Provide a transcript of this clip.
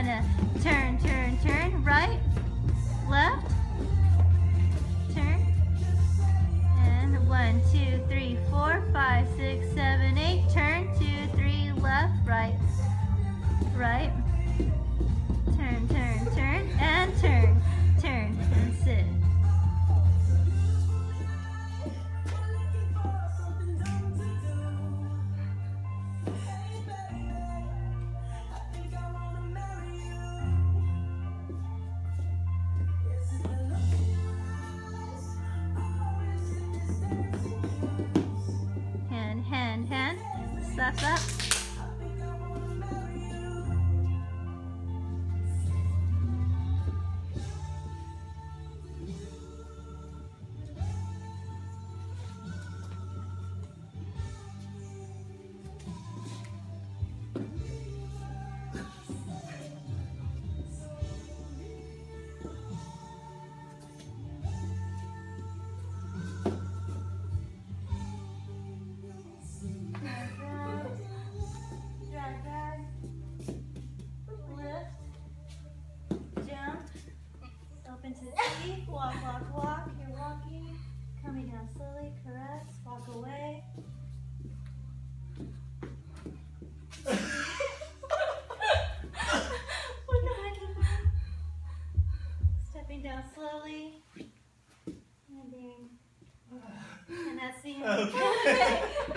gonna turn, turn, turn, right, left, turn, and 1, 2, 3, 4, 5, 6, 7, 8, turn, 2, 3, left, right, right, turn, turn, turn, and turn, turn, and sit. Hand, hand, hand, slap, slap. Open to the seat, walk, walk, walk. You're walking, coming down slowly, caress, walk away. Stepping down slowly, landing, and that's the end.